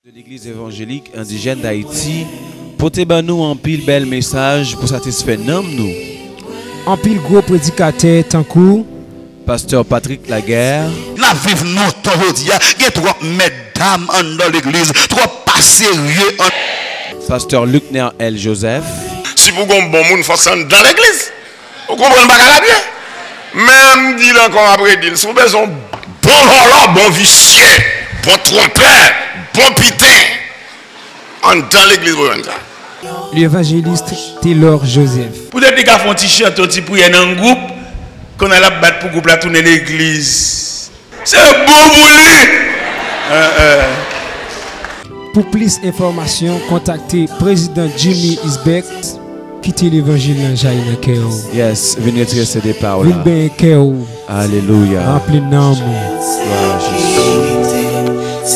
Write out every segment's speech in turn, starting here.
De l'église évangélique indigène d'Haïti, portez nous un pile bel message pour satisfaire nous. En pile gros prédicateur tant coup Pasteur Patrick Laguerre. La vive nous aujourd'hui, il y a trop mesdames dans l'église, trop pas sérieux. Pasteur Lucner L. Joseph. Si vous avez un bon monde, il faut s'en dans l'église. Vous comprenez pas la bien. Même dit encore après dire, si vous avez un bon rôle, bon vicieux, bon trompeur, bon pitin, en dans l'église, vous avez ça. L'évangéliste Taylor Joseph. Peut-être que vous font un t-shirt, un petit prière dans un groupe, qu'on a la battre pour groupe la tourner l'église. C'est bon pour lui. Pour plus d'informations, contactez président Jimmy Isbeck. Quittez l'évangile dans Jaïna Keo. Yes, venez retirer ces départs là. Venez Keo. Alléluia. Rempli d'amour. Gloire à Jésus.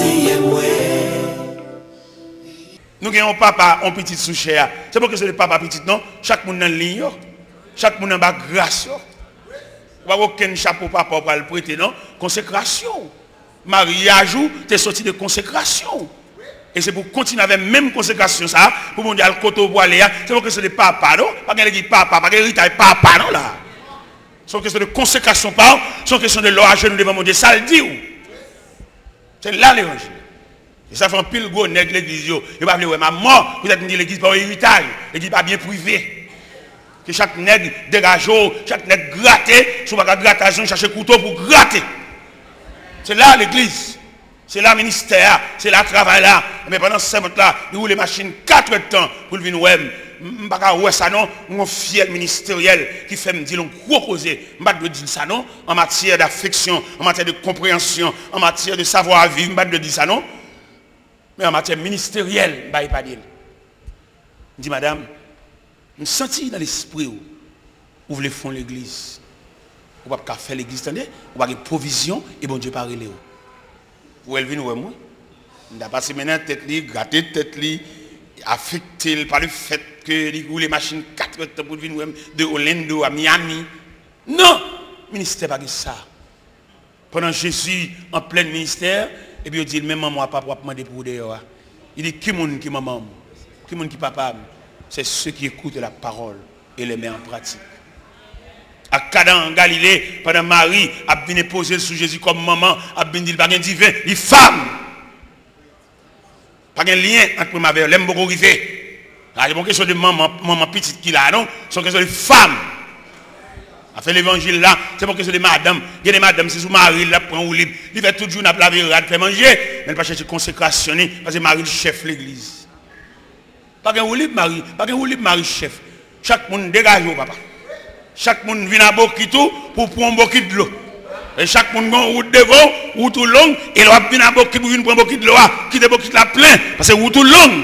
Nous avons un papa, un petit souché. C'est pour que c'est le papa petit, non? Chaque monde dans le ligne, chaque monde dans la grâce. Il n'y a aucun chapeau papa pour le prêter, non? Consécration. Mariage, tu es sorti de consécration. Et c'est pour continuer avec la même consécration, ça, pour mon dire le côté voilé, c'est pour que c'est le papa, non? Pas qu'il y ait papa, pas qu'il y ait papa, non, là. C'est une question de consécration, pas, c'est une question de l'orage devant mon Dieu, ça le dit. C'est là l'évangile. Et ça fait un pile gros nègre l'église. Il va dire, ouais, maman, vous êtes dit l'église par héritage, l'église pas bien privée. Que chaque nègre dégage, chaque nègre gratté, si vous ne grattage, chercher couteau pour gratter. C'est là l'église. C'est là le ministère, c'est là le travail là. Mais pendant ce temps-là, nous avons les machines 4 temps pour venir ouais. Je ne sais pas ça non, mon fiel ministériel qui fait me dire un gros causé. Je ne sais pas dire ça non, en matière d'affection, en matière de compréhension, en matière de savoir-vivre, je ne sais pas dire ça non. Mais en matière ministérielle, je ne sais pas dire. Je dis madame, je me sens dans l'esprit où vous voulez fondre l'église. Vous ne pouvez pas faire l'église, vous n'avez pas de provision et bon Dieu parle. Vous êtes venu moi. On a passé maintenant tête li, gratter tête li, affecté par le fait que les machines 4 temps pour venir de Orlando à Miami. Non, le ministère pas ça. Pendant Jésus en plein ministère, et puis il dit même maman papa pour demander pour dehors. Il dit qui monde qui maman, qui monde qui papa, c'est ceux qui écoutent la parole et les mettent en pratique. À Canaan en Galilée, pendant Marie a bien posé sur Jésus comme maman, a bien dit pas un divin, il femme. Pas un lien entre ma mère, l'aime beaucoup arriver. C'est une question de maman petite qui là, non? C'est une question de femme. A fait l'évangile là, c'est pour que c'est de madame. Il y a des madames, c'est sous Marie, là, prend ou libre. Il fait tout jour, n'a pas la fait manger, mais il pas chercher consécration, parce que Marie le chef de l'église. Pas un ou libre Marie, pas un ou libre Marie chef. Chaque monde dégage au papa. Chaque monde vient à Bokito pour prendre un bokit de l'eau. Et chaque monde a une route devant, route longue, et il vient à Bokito pour prendre un bokit de l'eau, qui est bokit là plein, parce que route longue.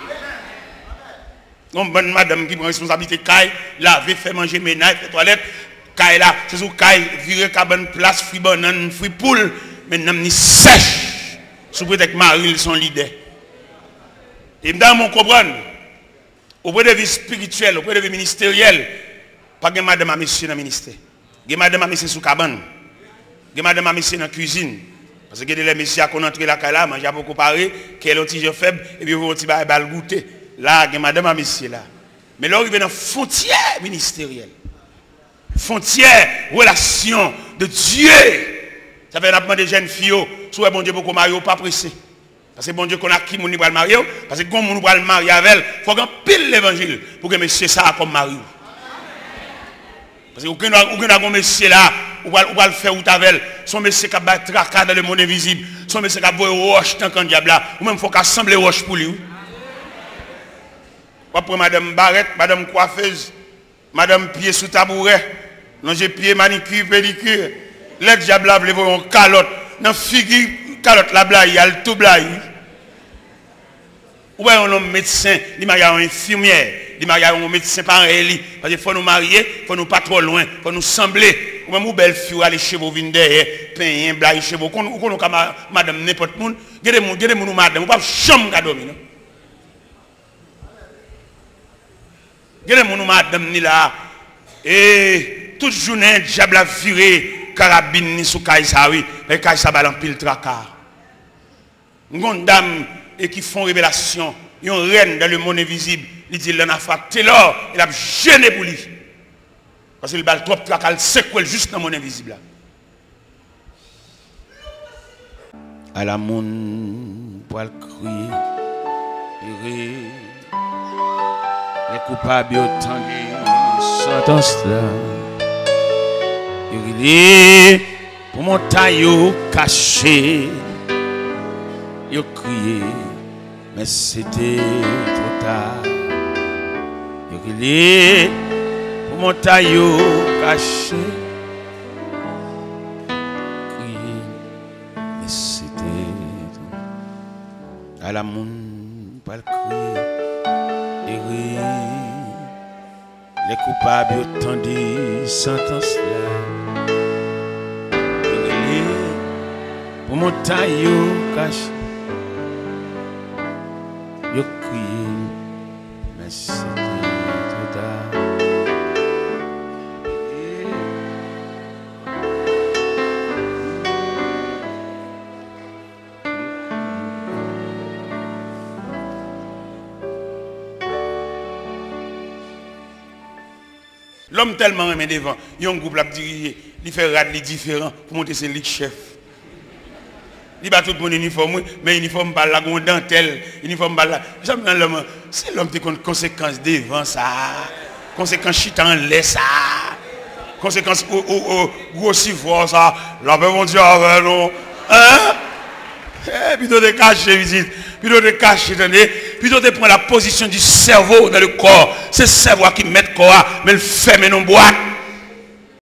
Donc, bonne madame qui prend responsabilité, Kaye, laver, faire manger, ménage, faire toilette, Kaye là, c'est sur Kaye, virer cabane place, fruit banane, fruit poule, maintenant, ni sèche. Sous prétexte Marie, son leader. Et dans mon comprendre, auprès de vie spirituelle, auprès de vie ministérielle, pas de madame à monsieur dans le ministère. Il y a madame à monsieur sous cabane. Il y a madame à monsieur dans la cuisine. Parce que les messieurs qui ont entré la cala, mangent beaucoup paré, qui est un petit faible, et puis vous avez un petit goûter. Là, il y a madame à monsieur là. Mais là, il y a une frontière ministérielle. Frontière, relation de Dieu. Ça fait un des jeunes filles, soit bon Dieu beaucoup marier, pas pressé. Parce que bon Dieu qu'on a qui moun va le marier, parce que quand moun va le marier avec elle, il faut qu'on pile l'évangile pour que monsieur ça comme mari. Parce que aucun a un monsieur là, ou va le faire ou t'avel, son monsieur qui a battu tracas dans le monde invisible, son monsieur qui a voulu roche tant qu'un diable là, ou même il faut qu'assembler roche pour lui. Après madame Barrette, madame coiffeuse, madame pied sous tabouret, non j'ai pied manicure, pédicure, le diable là, vous voyez, calotte, dans figure, calotte la blague, il y a le tout blague. Ou bien un médecin, il y a une infirmière, il y a un médecin par Eli, parce qu'il faut nous marier, il faut nous pas trop loin, il faut nous sembler. Ou même une belle fille, aller chez vous, venir derrière, payer un blague chez vous, ou qu'on a madame n'importe monde, il y a des gens madame, ou pas chambre à dormir. Il y a des gens madame ni là, et toute journée, le diable a viré, carabine ni sous Kaïsa, oui, mais Kaïsa va en pile tracas. Une dame et qui font révélation. Une reine dans le monde invisible. Il dit, il en a fait Taylor, il a gêné pour lui. Parce qu'il a trop de tracal, c'est quoi juste dans le monde invisible là. À la moun pour le crier, les coupables autant de sentence là. Il pour mon taillot caché, il crié, mais c'était trop tard. Il pour mon taillot caché, crié, mais c'était à la moun pas le crier, les coupables autant de sentence là. Pour mon taillot caché, yo crié, mais c'était trop tard. L'homme tellement aimé devant, il y a un groupe là qui dirige, il fait rad, il différent pour monter ses lits chef. Il bat tout mon uniforme, mais uniforme pas la dentelle, uniforme pas là. C'est l'homme qui a conséquences devant ça, conséquences chita en laisse ça, conséquences aussi fort ça. La paix mon Dieu avec nous. Hein? Plutôt de cacher visite, plutôt de cacher, plutôt de prendre la position du cerveau dans le corps. C'est le cerveau qui met le corps, mais le fait mais non boîte.